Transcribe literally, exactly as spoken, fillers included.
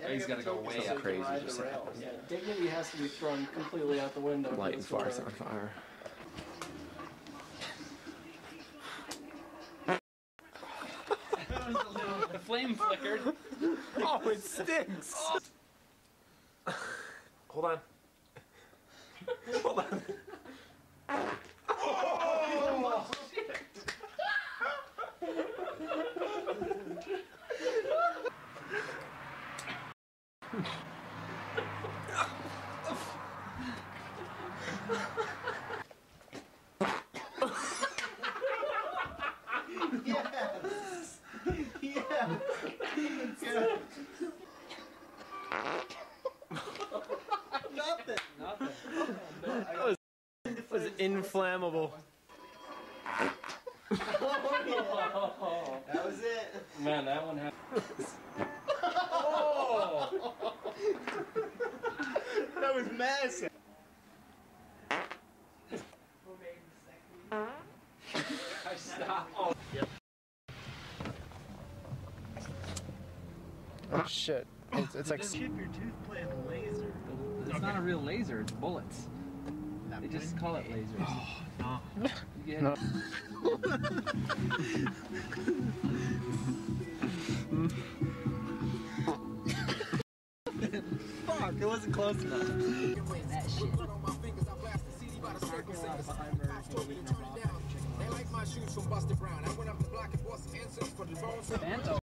He's got to go way up. up. Crazy just happened. Yeah, dignity has to be thrown completely out the window. Light and farce on fire. The flame flickered. Oh, it stinks! Hold on. Hold on. Oh, shit! Yes! Yeah! Nothing! Nothing. That was, that was inflammable. Oh, that was it. Man, that one happened. Oh! That was massive. I stopped. Oh. Yep. Oh shit. It's, it's like... Chip your tooth playing laser. It's not a real laser, it's bullets. They just call it lasers. Oh, no. You get No. Fuck, it wasn't close enough. that shit. They like my shoes from Buster Brown. I went up the block and bought some incense for the bones.